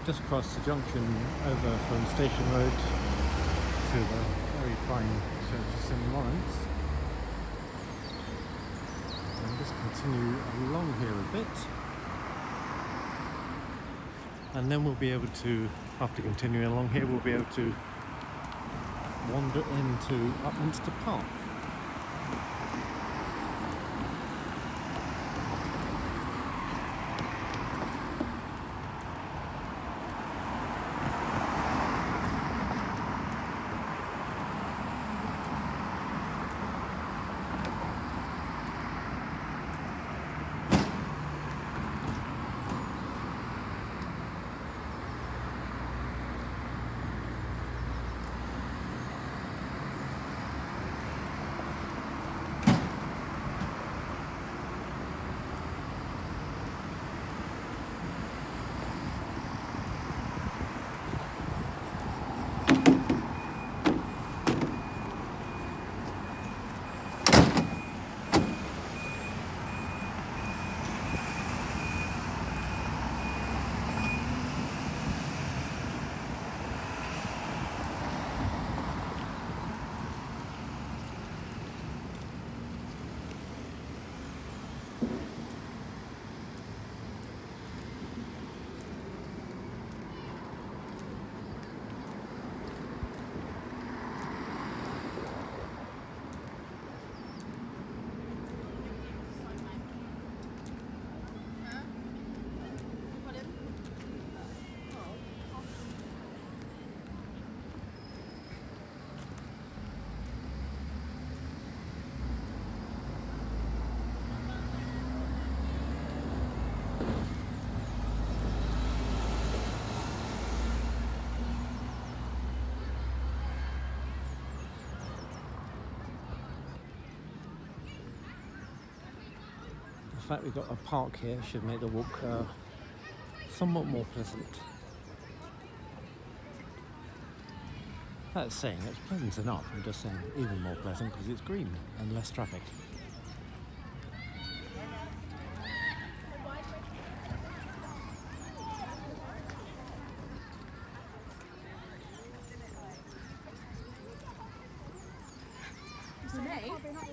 just crossed the junction over from Station Road to the very fine Church of St Lawrence, and just continue along here a bit, and then we'll be able to, after continuing along here, we'll be able to wander into Upminster Park. The fact we've got a park here should make the walk somewhat more pleasant. That's saying it's pleasant enough, I'm just saying even more pleasant because it's green and less traffic. For me?